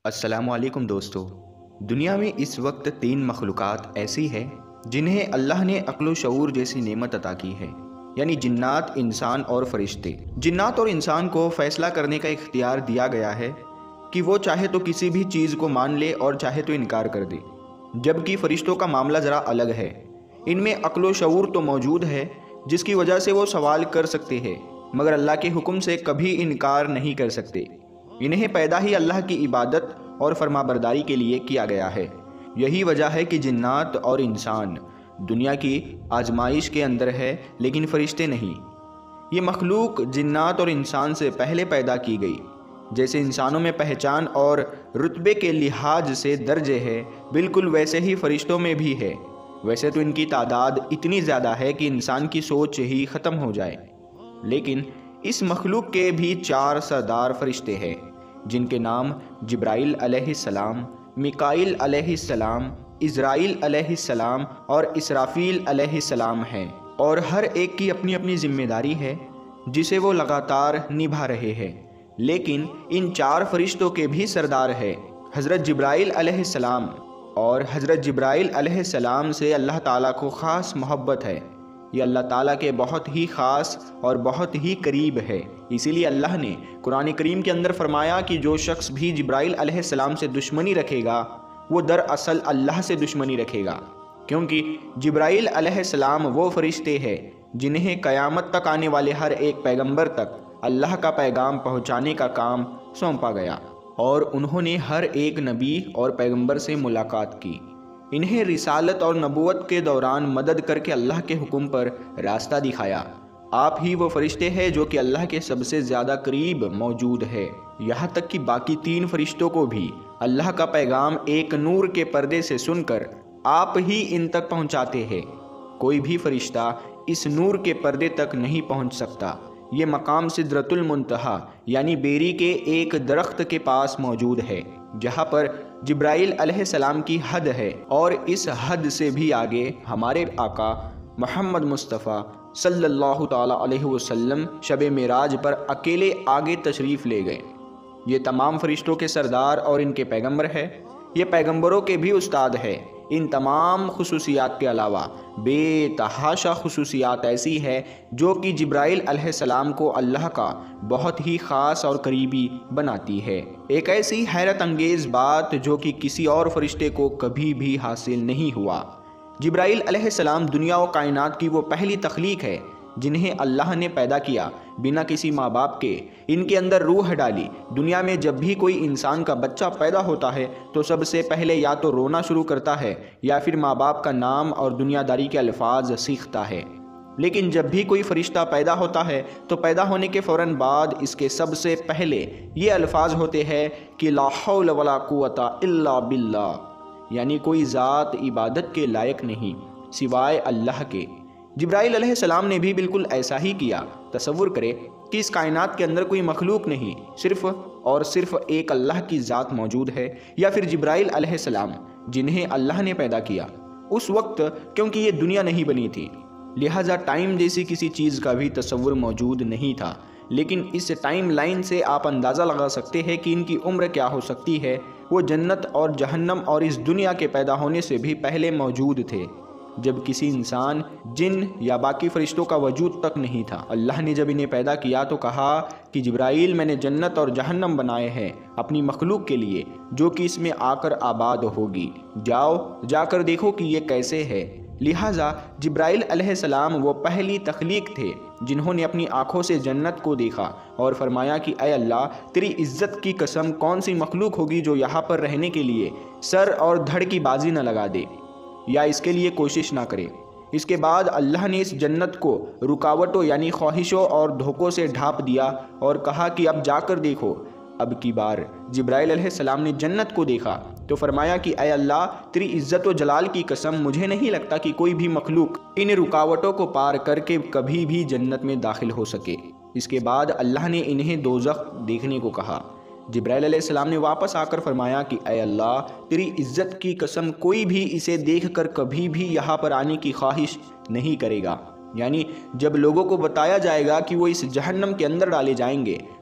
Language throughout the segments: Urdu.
السلام علیکم دوستو۔ دنیا میں اس وقت 3 مخلوقات ایسی ہیں جنہیں اللہ نے عقل و شعور جیسی نعمت عطا کی ہے، یعنی جنات، انسان اور فرشتے۔ جنات اور انسان کو فیصلہ کرنے کا اختیار دیا گیا ہے کہ وہ چاہے تو کسی بھی چیز کو مان لے اور چاہے تو انکار کر دے، جبکہ فرشتوں کا معاملہ ذرا الگ ہے۔ ان میں عقل و شعور تو موجود ہے جس کی وجہ سے وہ سوال کر سکتے ہیں، مگر اللہ کے حکم سے کبھی انکار نہیں کر سکتے۔ انہیں پیدا ہی اللہ کی عبادت اور فرما برداری کے لیے کیا گیا ہے۔ یہی وجہ ہے کہ جنات اور انسان دنیا کی آزمائش کے اندر ہے، لیکن فرشتے نہیں۔ یہ مخلوق جنات اور انسان سے پہلے پیدا کی گئی۔ جیسے انسانوں میں پہچان اور رتبے کے لحاظ سے درجے ہے، بالکل ویسے ہی فرشتوں میں بھی ہے۔ ویسے تو ان کی تعداد اتنی زیادہ ہے کہ انسان کی سوچ ہی ختم ہو جائے، لیکن اس مخلوق کے بھی 4 سردار فرشتے ہیں جن کے نام جبرائیل علیہ السلام، میکائیل علیہ السلام، عزرائیل علیہ السلام اور اسرافیل علیہ السلام ہیں، اور ہر ایک کی اپنی اپنی ذمہ داری ہے جسے وہ لگاتار نبھا رہے ہیں۔ لیکن ان 4 فرشتوں کے بھی سردار ہے حضرت جبرائیل علیہ السلام، اور حضرت جبرائیل علیہ السلام سے اللہ تعالیٰ کو خاص محبت ہے۔ یہ اللہ تعالیٰ کے بہت ہی خاص اور بہت ہی قریب ہے۔ اسی لیے اللہ نے قرآن کریم کے اندر فرمایا کہ جو شخص بھی جبرائیل علیہ السلام سے دشمنی رکھے گا وہ دراصل اللہ سے دشمنی رکھے گا، کیونکہ جبرائیل علیہ السلام وہ فرشتے ہیں جنہیں قیامت تک آنے والے ہر ایک پیغمبر تک اللہ کا پیغام پہنچانے کا کام سونپا گیا، اور انہوں نے ہر ایک نبی اور پیغمبر سے ملاقات کی۔ انہیں رسالت اور نبوت کے دوران مدد کر کے اللہ کے حکم پر راستہ دکھایا۔ آپ ہی وہ فرشتے ہیں جو کہ اللہ کے سب سے زیادہ قریب موجود ہے، یہاں تک کہ باقی 3 فرشتوں کو بھی اللہ کا پیغام ایک نور کے پردے سے سن کر آپ ہی ان تک پہنچاتے ہیں۔ کوئی بھی فرشتہ اس نور کے پردے تک نہیں پہنچ سکتا۔ یہ مقام سدرۃ المنتہا یعنی بیری کے ایک درخت کے پاس موجود ہے، جہاں پر جبرائیل علیہ السلام کی حد ہے، اور اس حد سے بھی آگے ہمارے آقا محمد مصطفیٰ صلی اللہ تعالیٰ علیہ وسلم شب معراج پر اکیلے آگے تشریف لے گئے۔ یہ تمام فرشتوں کے سردار اور ان کے پیغمبر ہے۔ یہ پیغمبروں کے بھی استاد ہے۔ ان تمام خصوصیات کے علاوہ بے تحاشا خصوصیات ایسی ہے جو کہ جبرائیل علیہ السلام کو اللہ کا بہت ہی خاص اور قریبی بناتی ہے۔ ایک ایسی حیرت انگیز بات جو کہ کسی اور فرشتے کو کبھی بھی حاصل نہیں ہوا۔ جبرائیل علیہ السلام دنیا و کائنات کی وہ پہلی تخلیق ہے جنہیں اللہ نے پیدا کیا بنا کسی ماں باپ کے۔ ان کے اندر روح ڈالی۔ دنیا میں جب بھی کوئی انسان کا بچہ پیدا ہوتا ہے تو سب سے پہلے یا تو رونا شروع کرتا ہے یا پھر ماں باپ کا نام اور دنیا داری کے الفاظ سیکھتا ہے۔ لیکن جب بھی کوئی فرشتہ پیدا ہوتا ہے تو پیدا ہونے کے فوراً بعد اس کے سب سے پہلے یہ الفاظ ہوتے ہیں کہ لا حول ولا قوت الا باللہ، یعنی کوئی ذات عبادت کے لائق نہیں سوائے اللہ کے۔ جبرائیل علیہ السلام نے بھی بالکل ایسا ہی کیا۔ تصور کرے کہ اس کائنات کے اندر کوئی مخلوق نہیں، صرف اور صرف ایک اللہ کی ذات موجود ہے، یا پھر جبرائیل علیہ السلام جنہیں اللہ نے پیدا کیا۔ اس وقت کیونکہ یہ دنیا نہیں بنی تھی، لہٰذا ٹائم جیسی کسی چیز کا بھی تصور موجود نہیں تھا، لیکن اس ٹائم لائن سے آپ اندازہ لگا سکتے ہیں کہ ان کی عمر کیا ہو سکتی ہے۔ وہ جنت اور جہنم اور اس دنیا کے پیدا ہونے سے بھی پہلے موجود تھے، جب کسی انسان، جن یا باقی فرشتوں کا وجود تک نہیں تھا۔ اللہ نے جب انہیں پیدا کیا تو کہا کہ جبرائیل، میں نے جنت اور جہنم بنائے ہیں اپنی مخلوق کے لیے جو کہ اس میں آ کر آباد ہوگی، جاؤ جا کر دیکھو کہ یہ کیسے ہے۔ لہٰذا جبرائیل علیہ السلام وہ پہلی تخلیق تھے جنہوں نے اپنی آنکھوں سے جنت کو دیکھا اور فرمایا کہ اے اللہ، تیری عزت کی قسم، کون سی مخلوق ہوگی جو یہاں پر رہنے کے لیے سر اور دھڑ کی بازی نہ لگا دے یا اس کے لیے کوشش نہ کرے۔ اس کے بعد اللہ نے اس جنت کو رکاوٹوں یعنی خواہشوں اور دھوکوں سے ڈھانپ دیا اور کہا کہ اب جا کر دیکھو۔ اب کی بار جبرائیل علیہ السلام نے جنت کو دیکھا تو فرمایا کہ اے اللہ، تیری عزت و جلال کی قسم، مجھے نہیں لگتا کہ کوئی بھی مخلوق ان رکاوٹوں کو پار کر کے کبھی بھی جنت میں داخل ہو سکے۔ اس کے بعد اللہ نے انہیں دوزخ دیکھنے کو کہا۔ جبرائیل علیہ السلام نے واپس آ کر فرمایا کہ اے اللہ، تیری عزت کی قسم، کوئی بھی اسے دیکھ کر کبھی بھی یہاں پر آنے کی خواہش نہیں کرے گا۔ یعنی جب لوگوں کو بتایا جائے گا کہ وہ اس جہنم کے اندر ڈالے جائیں گے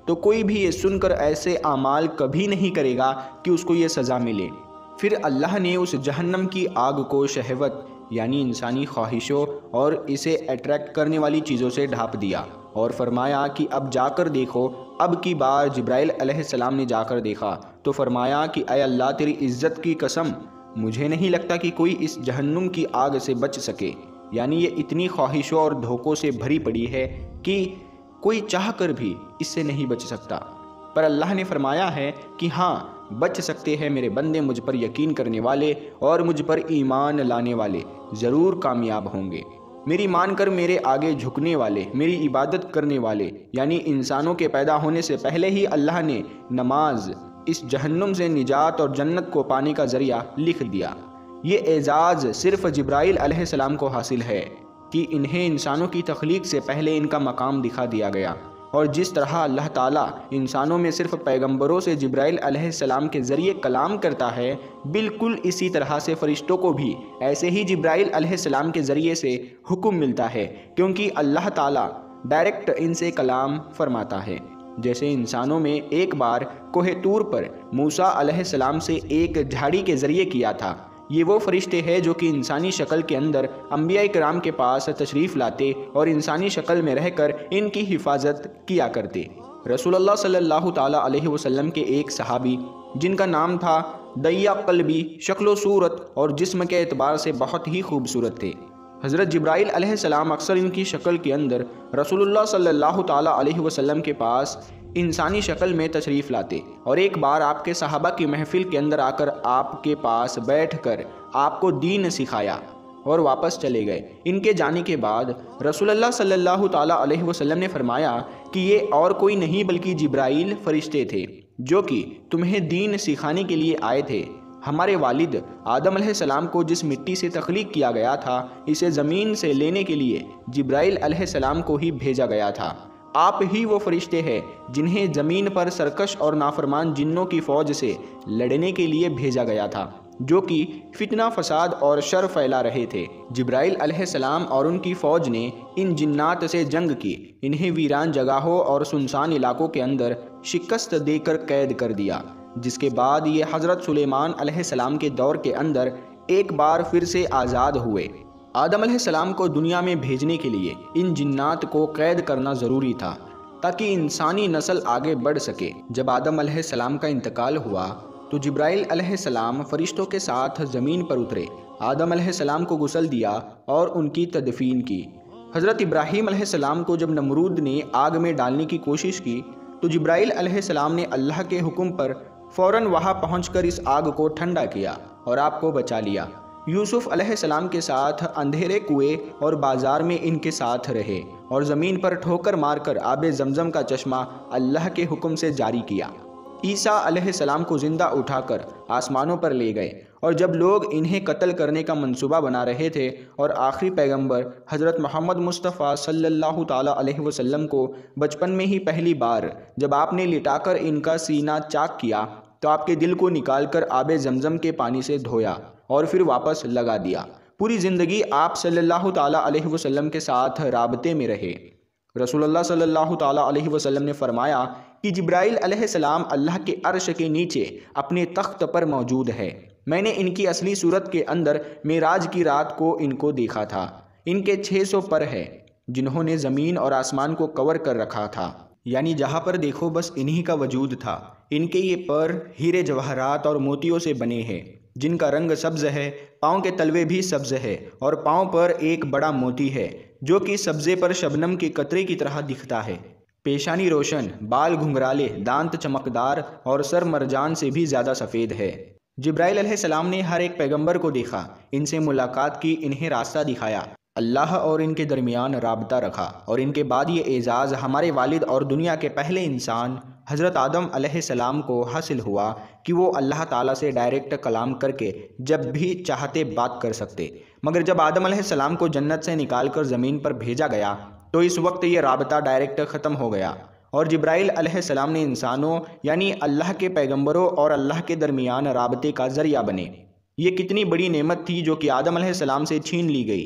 تو کوئی بھی یہ سن کر ایسے اعمال کبھی نہیں کرے گا کہ اس کو یہ سزا ملے۔ پھر اللہ نے اس جہنم کی آگ کو شہوت یعنی انسانی خواہشوں اور اسے اٹریکٹ کرنے والی چیزوں سے ڈھانپ دیا اور فرمایا کہ اب جا کر دیکھو۔ اب کی بار جبرائیل علیہ السلام نے جا کر دیکھا تو فرمایا کہ اے اللہ تیری عزت کی قسم، مجھے نہیں لگتا کہ کوئی اس جہنم کی آگ سے بچ سکے، یعنی یہ اتنی خواہشوں اور دھوکوں سے بھری پڑی ہے کہ کوئی چاہ کر بھی اس سے نہیں بچ سکتا۔ پر اللہ نے فرمایا ہے کہ ہاں بچ سکتے ہیں میرے بندے، مجھ پر یقین کرنے والے اور مجھ پر ایمان لانے والے ضرور کامیاب ہوں گے۔ میری مان کر میرے آگے جھکنے والے، میری عبادت کرنے والے، یعنی انسانوں کے پیدا ہونے سے پہلے ہی اللہ نے نماز اس جہنم سے نجات اور جنت کو پانے کا ذریعہ لکھ دیا۔ یہ اعزاز صرف جبرائیل علیہ السلام کو حاصل ہے کہ انہیں انسانوں کی تخلیق سے پہلے ان کا مقام دکھا دیا گیا، اور جس طرح اللہ تعالیٰ انسانوں میں صرف پیغمبروں سے جبرائیل علیہ السلام کے ذریعے کلام کرتا ہے، بالکل اسی طرح سے فرشتوں کو بھی ایسے ہی جبرائیل علیہ السلام کے ذریعے سے حکم ملتا ہے، کیونکہ اللہ تعالیٰ ڈائریکٹ ان سے کلام فرماتا ہے۔ جیسے انسانوں میں ایک بار کوہ طور پر موسیٰ علیہ السلام سے ایک جھاڑی کے ذریعے کیا تھا، یہ وہ فرشتے ہیں جو کہ انسانی شکل کے اندر انبیاء کرام کے پاس تشریف لاتے اور انسانی شکل میں رہ کر ان کی حفاظت کیا کرتے۔ رسول اللہ صلی اللہ تعالیٰ علیہ وسلم کے ایک صحابی جن کا نام تھا دیا قلبی، شکل و صورت اور جسم کے اعتبار سے بہت ہی خوبصورت تھے۔ حضرت جبرائیل علیہ السلام اکثر ان کی شکل کے اندر رسول اللہ صلی اللہ تعالیٰ علیہ وسلم کے پاس انسانی شکل میں تشریف لاتے، اور ایک بار آپ کے صحابہ کی محفل کے اندر آ کر آپ کے پاس بیٹھ کر آپ کو دین سکھایا اور واپس چلے گئے۔ ان کے جانے کے بعد رسول اللہ صلی اللہ تعالیٰ علیہ وسلم نے فرمایا کہ یہ اور کوئی نہیں بلکہ جبرائیل فرشتے تھے جو کہ تمہیں دین سکھانے کے لیے آئے تھے۔ ہمارے والد آدم علیہ السلام کو جس مٹی سے تخلیق کیا گیا تھا، اسے زمین سے لینے کے لیے جبرائیل علیہ السلام کو ہی بھیجا گیا تھا۔ آپ ہی وہ فرشتے ہیں جنہیں زمین پر سرکش اور نافرمان جنوں کی فوج سے لڑنے کے لیے بھیجا گیا تھا، جو کہ فتنہ فساد اور شر پھیلا رہے تھے۔ جبرائیل علیہ السلام اور ان کی فوج نے ان جنات سے جنگ کی، انہیں ویران جگہوں اور سنسان علاقوں کے اندر شکست دے کر قید کر دیا، جس کے بعد یہ حضرت سلیمان علیہ السلام کے دور کے اندر ایک بار پھر سے آزاد ہوئے۔ آدم علیہ السلام کو دنیا میں بھیجنے کے لیے ان جنات کو قید کرنا ضروری تھا تاکہ انسانی نسل آگے بڑھ سکے۔ جب آدم علیہ السلام کا انتقال ہوا تو جبرائیل علیہ السلام فرشتوں کے ساتھ زمین پر اترے، آدم علیہ السلام کو غسل دیا اور ان کی تدفین کی۔ حضرت ابراہیم علیہ السلام کو جب نمرود نے آگ میں ڈالنے کی کوشش کی تو جبرائیل علیہ السلام نے اللہ کے حکم پر فوراً وہاں پہنچ کر اس آگ کو ٹھنڈا کیا اور آپ کو بچا لیا۔ یوسف علیہ السلام کے ساتھ اندھیرے کنویں اور بازار میں ان کے ساتھ رہے اور زمین پر ٹھوکر مار کر آب زمزم کا چشمہ اللہ کے حکم سے جاری کیا۔ عیسیٰ علیہ السلام کو زندہ اٹھا کر آسمانوں پر لے گئے، اور جب لوگ انہیں قتل کرنے کا منصوبہ بنا رہے تھے اور آخری پیغمبر حضرت محمد مصطفیٰ صلی اللہ تعالیٰ علیہ وسلم کو بچپن میں ہی پہلی بار جب آپ نے لٹا کر ان کا سینہ چاک کیا تو آپ کے دل کو نکال کر آب زمزم کے پانی سے دھویا اور پھر واپس لگا دیا۔ پوری زندگی آپ صلی اللہ تعالیٰ علیہ وسلم کے ساتھ رابطے میں رہے۔ رسول اللہ صلی اللہ تعالیٰ علیہ وسلم نے فرمایا کہ جبرائیل علیہ السلام اللہ کے عرش کے نیچے اپنے تخت پر موجود ہے، میں نے ان کی اصلی صورت کے اندر معراج کی رات کو ان کو دیکھا تھا۔ ان کے 600 پر ہے جنہوں نے زمین اور آسمان کو کور کر رکھا تھا، یعنی جہاں پر دیکھو بس انہی کا وجود تھا۔ ان کے یہ پر ہیرے جواہرات اور موتیوں سے بنے ہیں جن کا رنگ سبز ہے، پاؤں کے تلوے بھی سبز ہے، اور پاؤں پر ایک بڑا موتی ہے جو کہ سبزے پر شبنم کے قطرے کی طرح دکھتا ہے۔ پیشانی روشن، بال گھنگرالے، دانت چمکدار اور سر مرجان سے بھی زیادہ سفید ہے۔ جبرائیل علیہ السلام نے ہر ایک پیغمبر کو دیکھا، ان سے ملاقات کی، انہیں راستہ دکھایا، اللہ اور ان کے درمیان رابطہ رکھا، اور ان کے بعد یہ اعزاز ہمارے والد اور دنیا کے پہلے انسان حضرت آدم علیہ السلام کو حاصل ہوا کہ وہ اللہ تعالیٰ سے ڈائریکٹ کلام کر کے جب بھی چاہتے بات کر سکتے۔ مگر جب آدم علیہ السلام کو جنت سے نکال کر زمین پر بھیجا گیا تو اس وقت یہ رابطہ ڈائریکٹ ختم ہو گیا، اور جبرائیل علیہ السلام نے انسانوں یعنی اللہ کے پیغمبروں اور اللہ کے درمیان رابطے کا ذریعہ بنے۔ یہ کتنی بڑی نعمت تھی جو کہ آدم علیہ السلام سے چھین لی گئی۔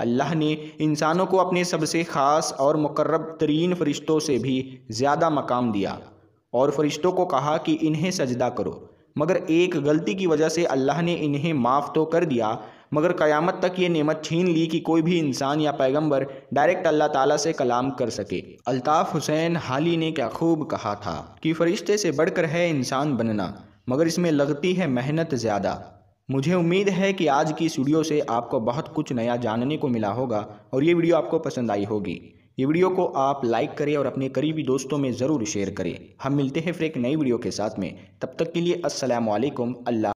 اللہ نے انسانوں کو اپنے سب سے خاص اور مقرب ترین فرشتوں سے بھی زیادہ مقام دیا اور فرشتوں کو کہا کہ انہیں سجدہ کرو، مگر ایک غلطی کی وجہ سے اللہ نے انہیں معاف تو کر دیا، مگر قیامت تک یہ نعمت چھین لی کہ کوئی بھی انسان یا پیغمبر ڈائریکٹ اللہ تعالیٰ سے کلام کر سکے۔ الطاف حسین حالی نے کیا خوب کہا تھا کہ فرشتے سے بڑھ کر ہے انسان بننا، مگر اس میں لگتی ہے محنت زیادہ۔ مجھے امید ہے کہ آج کی اس ویڈیو سے آپ کو بہت کچھ نیا جاننے کو ملا ہوگا اور یہ ویڈیو آپ کو پسند آئی ہوگی۔ یہ ویڈیو کو آپ لائک کریں اور اپنے قریبی دوستوں میں ضرور شیئر کریں۔ ہم ملتے ہیں پھر ایک نئی ویڈیو کے ساتھ میں، تب تک کے لیے السلام علیکم۔ اللہ